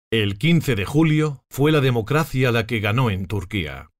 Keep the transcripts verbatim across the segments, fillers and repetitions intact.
El quince de julio fue la democracia la que ganó en Turquía.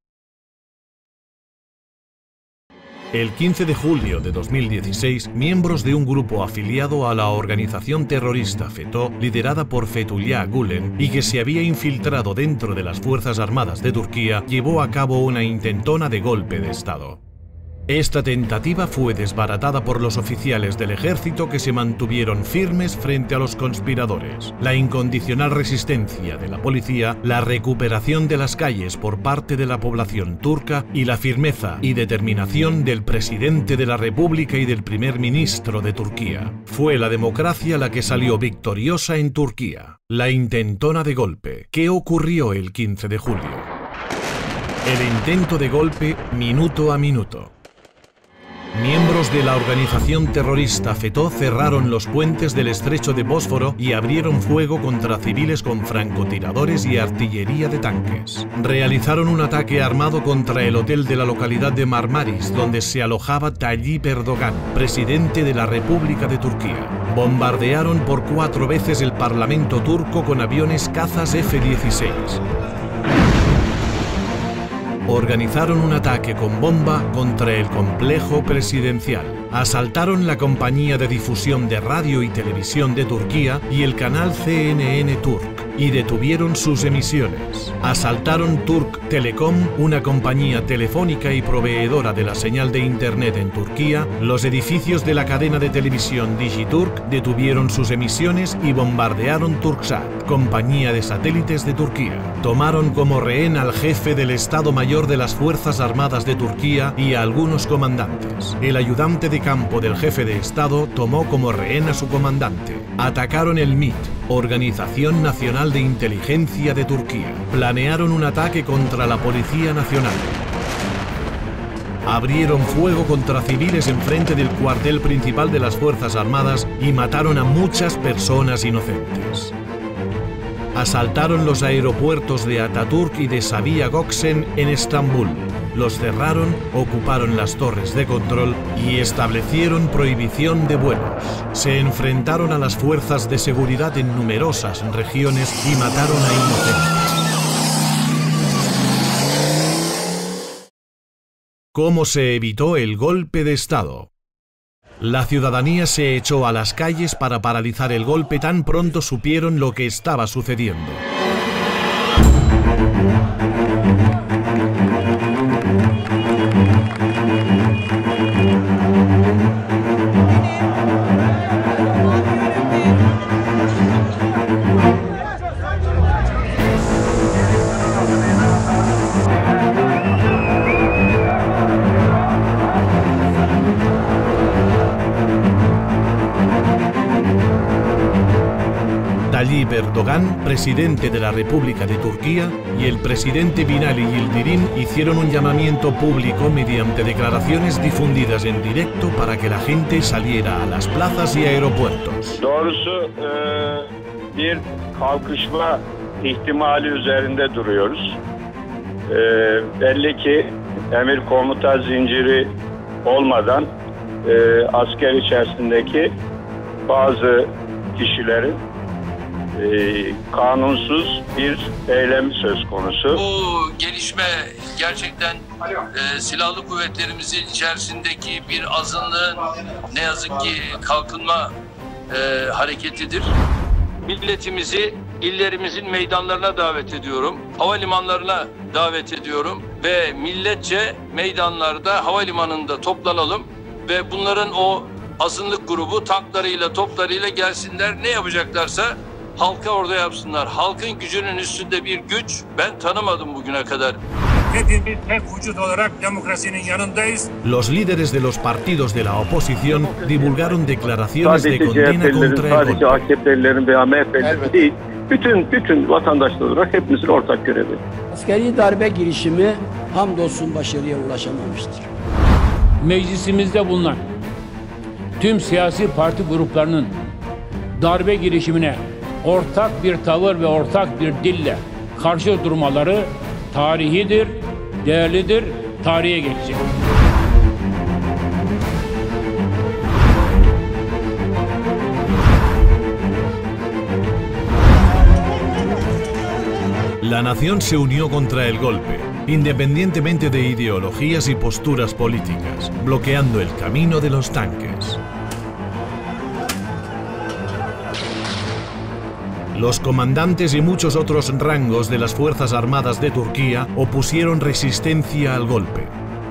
El quince de julio de dos mil dieciséis, miembros de un grupo afiliado a la organización terrorista FETÖ, liderada por Fethullah Gülen y que se había infiltrado dentro de las Fuerzas Armadas de Turquía, llevó a cabo una intentona de golpe de Estado. Esta tentativa fue desbaratada por los oficiales del ejército que se mantuvieron firmes frente a los conspiradores. La incondicional resistencia de la policía, la recuperación de las calles por parte de la población turca y la firmeza y determinación del presidente de la República y del primer ministro de Turquía. Fue la democracia la que salió victoriosa en Turquía. La intentona de golpe. ¿Qué ocurrió el quince de julio? El intento de golpe minuto a minuto. Miembros de la organización terrorista FETÖ cerraron los puentes del estrecho de Bósforo y abrieron fuego contra civiles con francotiradores y artillería de tanques. Realizaron un ataque armado contra el hotel de la localidad de Marmaris, donde se alojaba Tayyip Erdoğan, presidente de la República de Turquía. Bombardearon por cuatro veces el parlamento turco con aviones cazas F dieciséis. Organizaron un ataque con bomba contra el complejo presidencial. Asaltaron la compañía de difusión de radio y televisión de Turquía y el canal C N N Turk y detuvieron sus emisiones. Asaltaron Turk Telecom, una compañía telefónica y proveedora de la señal de internet en Turquía. Los edificios de la cadena de televisión Digiturk detuvieron sus emisiones y bombardearon Turksat, compañía de satélites de Turquía. Tomaron como rehén al jefe del Estado Mayor de las Fuerzas Armadas de Turquía y a algunos comandantes. El ayudante de campo del jefe de Estado tomó como rehén a su comandante. Atacaron el M I T, Organización Nacional de Inteligencia de Turquía. Planearon un ataque contra la Policía Nacional. Abrieron fuego contra civiles enfrente del cuartel principal de las Fuerzas Armadas y mataron a muchas personas inocentes. Asaltaron los aeropuertos de Atatürk y de Sabiha Gökçen en Estambul. Los cerraron, ocuparon las torres de control y establecieron prohibición de vuelos. Se enfrentaron a las fuerzas de seguridad en numerosas regiones y mataron a inocentes. ¿Cómo se evitó el golpe de Estado? La ciudadanía se echó a las calles para paralizar el golpe tan pronto supieron lo que estaba sucediendo. Tayyip Erdoğan, presidente de la República de Turquía, y el presidente Binali Yildirim hicieron un llamamiento público mediante declaraciones difundidas en directo para que la gente saliera a las plazas y aeropuertos. Doğrusu e, bir kalkışma ihtimali üzerinde duruyoruz. E, belli ki emir komuta zinciri olmadan e, asker içerisindeki bazı kişilerin Ee, kanunsuz bir eylem söz konusu. Bu gelişme gerçekten e, silahlı kuvvetlerimizin içerisindeki bir azınlığın ne yazık ki kalkınma e, hareketidir. Milletimizi illerimizin meydanlarına davet ediyorum, havalimanlarına davet ediyorum ve milletçe meydanlarda, havalimanında toplanalım ve bunların o azınlık grubu tanklarıyla, toplarıyla gelsinler, ne yapacaklarsa halka orada yapsınlar. Halkın gücünün üstünde bir güç ben tanımadım bugüne kadar. Hepimiz tek vücut olarak demokrasinin yanındayız. Los líderes de los partidos de la oposición divulgaron declaraciones de condena contra el sadece A K P'lilerin veya M H P'lilerin değil, bütün bütün vatandaşlar olarak hepimizin ortak görevi. Askeri darbe girişimi hamdolsun başarıya ulaşamamıştır. Meclisimizde bulunan tüm siyasi parti gruplarının darbe girişimine ortak bir tavır ve ortak bir dille karşı durmaları tarihidir, değerlidir, tarihe geçecek. La nación se unió contra el golpe, independientemente de ideologías y posturas políticas, bloqueando el camino de los tanques. Los comandantes y muchos otros rangos de las Fuerzas Armadas de Turquía opusieron resistencia al golpe.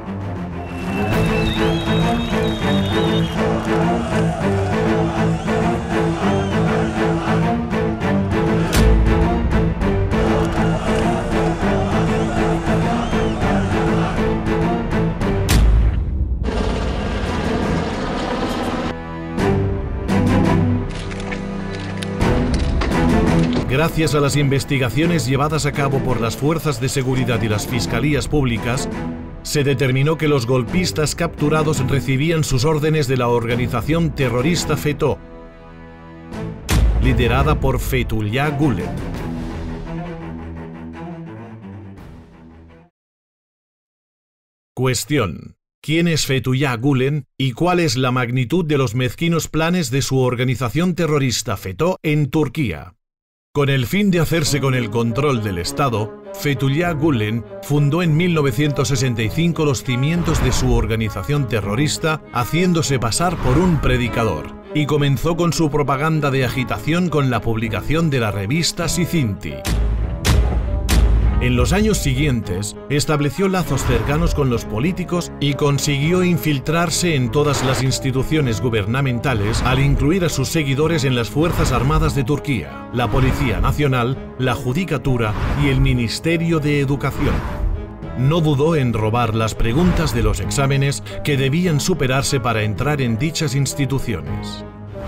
Gracias a las investigaciones llevadas a cabo por las fuerzas de seguridad y las fiscalías públicas, se determinó que los golpistas capturados recibían sus órdenes de la organización terrorista FETÖ, liderada por Fethullah Gülen. Cuestión: ¿quién es Fethullah Gülen y cuál es la magnitud de los mezquinos planes de su organización terrorista FETÖ en Turquía? Con el fin de hacerse con el control del Estado, Fethullah Gülen fundó en mil novecientos sesenta y cinco los cimientos de su organización terrorista haciéndose pasar por un predicador, y comenzó con su propaganda de agitación con la publicación de la revista Sizinti. En los años siguientes, estableció lazos cercanos con los políticos y consiguió infiltrarse en todas las instituciones gubernamentales al incluir a sus seguidores en las Fuerzas Armadas de Turquía, la Policía Nacional, la Judicatura y el Ministerio de Educación. No dudó en robar las preguntas de los exámenes que debían superarse para entrar en dichas instituciones.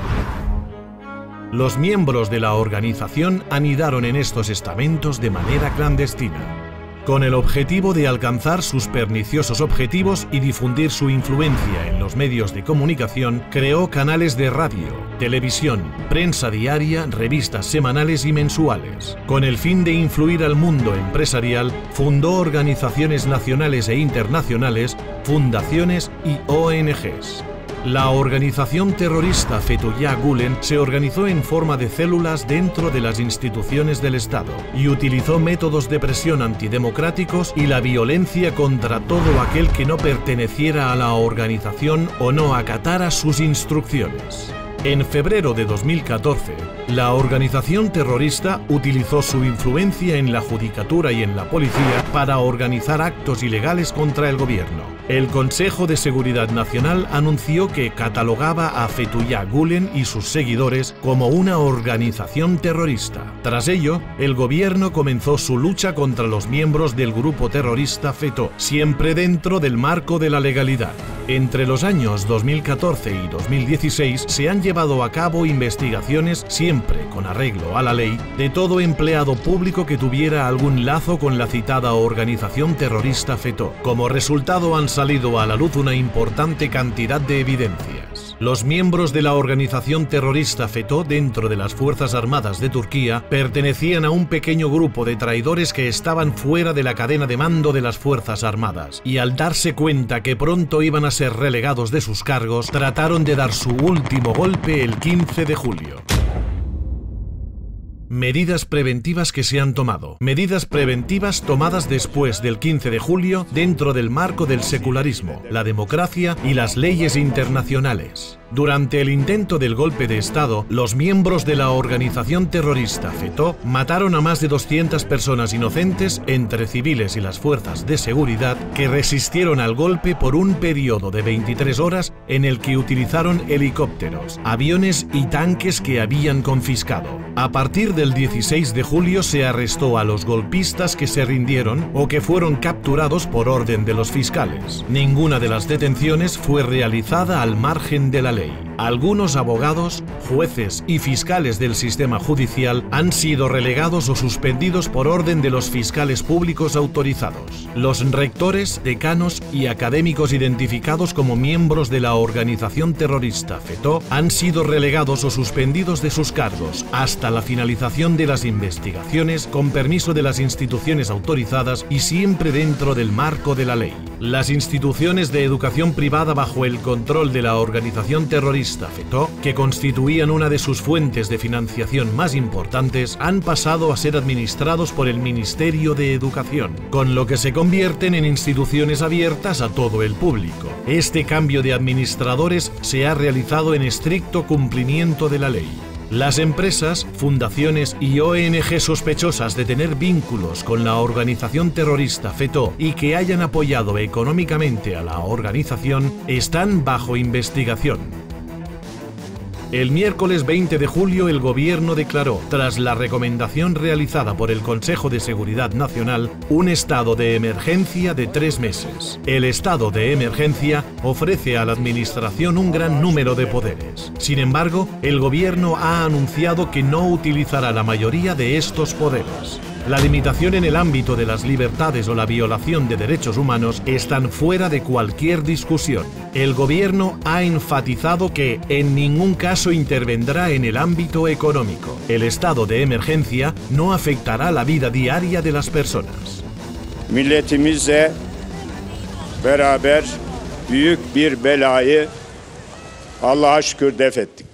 Los miembros de la organización anidaron en estos estamentos de manera clandestina, con el objetivo de alcanzar sus perniciosos objetivos y difundir su influencia en los medios de comunicación. Creó canales de radio, televisión, prensa diaria, revistas semanales y mensuales. Con el fin de influir al mundo empresarial, fundó organizaciones nacionales e internacionales, fundaciones y O N Ges. La organización terrorista Fethullah Gülen se organizó en forma de células dentro de las instituciones del Estado y utilizó métodos de presión antidemocráticos y la violencia contra todo aquel que no perteneciera a la organización o no acatara sus instrucciones. En febrero de dos mil catorce, la organización terrorista utilizó su influencia en la judicatura y en la policía para organizar actos ilegales contra el gobierno. El Consejo de Seguridad Nacional anunció que catalogaba a Fethullah Gülen y sus seguidores como una organización terrorista. Tras ello, el gobierno comenzó su lucha contra los miembros del grupo terrorista FETÖ, siempre dentro del marco de la legalidad. Entre los años dos mil catorce y dos mil dieciséis se han llevado a cabo investigaciones, siempre con arreglo a la ley, de todo empleado público que tuviera algún lazo con la citada organización terrorista FETÖ. Como resultado han salido a la luz una importante cantidad de evidencias. Los miembros de la organización terrorista FETÖ dentro de las Fuerzas Armadas de Turquía pertenecían a un pequeño grupo de traidores que estaban fuera de la cadena de mando de las Fuerzas Armadas, y al darse cuenta que pronto iban a ser relegados de sus cargos, trataron de dar su último golpe el quince de julio. Medidas preventivas que se han tomado. Medidas preventivas tomadas después del quince de julio dentro del marco del secularismo, la democracia y las leyes internacionales. Durante el intento del golpe de Estado, los miembros de la organización terrorista FETÖ mataron a más de doscientas personas inocentes, entre civiles y las fuerzas de seguridad, que resistieron al golpe por un periodo de veintitrés horas en el que utilizaron helicópteros, aviones y tanques que habían confiscado. A partir del dieciséis de julio se arrestó a los golpistas que se rindieron o que fueron capturados por orden de los fiscales. Ninguna de las detenciones fue realizada al margen de la ley. Algunos abogados, jueces y fiscales del sistema judicial han sido relegados o suspendidos por orden de los fiscales públicos autorizados. Los rectores, decanos y académicos identificados como miembros de la organización terrorista FETÖ han sido relegados o suspendidos de sus cargos hasta la finalización de las investigaciones con permiso de las instituciones autorizadas y siempre dentro del marco de la ley. Las instituciones de educación privada bajo el control de la organización terrorista terrorista FETÖ, que constituían una de sus fuentes de financiación más importantes, han pasado a ser administrados por el Ministerio de Educación, con lo que se convierten en instituciones abiertas a todo el público. Este cambio de administradores se ha realizado en estricto cumplimiento de la ley. Las empresas, fundaciones y O N G sospechosas de tener vínculos con la organización terrorista FETÖ y que hayan apoyado económicamente a la organización están bajo investigación. El miércoles veinte de julio el Gobierno declaró, tras la recomendación realizada por el Consejo de Seguridad Nacional, un estado de emergencia de tres meses. El estado de emergencia ofrece a la Administración un gran número de poderes. Sin embargo, el Gobierno ha anunciado que no utilizará la mayoría de estos poderes. La limitación en el ámbito de las libertades o la violación de derechos humanos están fuera de cualquier discusión. El Gobierno ha enfatizado que en ningún caso intervendrá en el ámbito económico. El estado de emergencia no afectará la vida diaria de las personas. Milletimizle beraber büyük bir belayı Allah'a şükür def ettik.